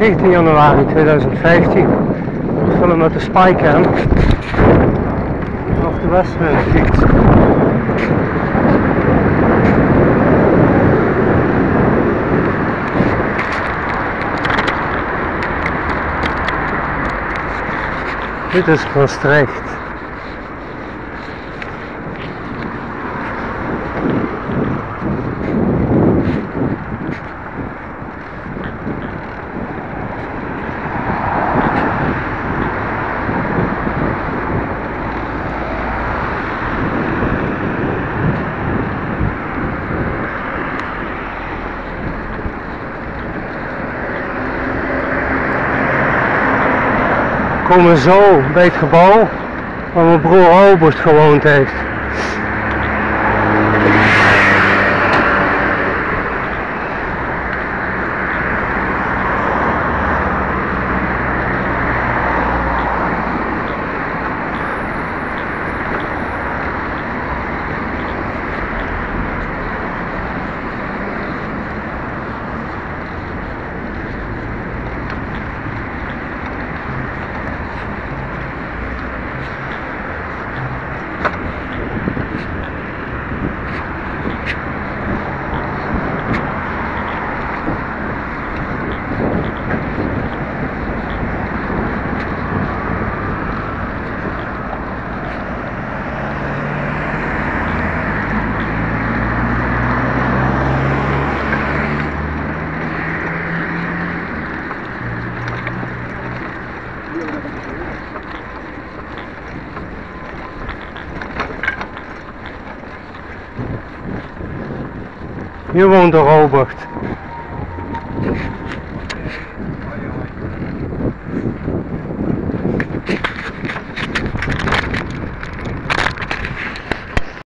19 januari 2015. Ik film met de Spycam vanaf de Westwindfiets. Dit is Maastricht. We komen zo bij het gebouw waar mijn broer Albert gewoond heeft. Hier woont Robert.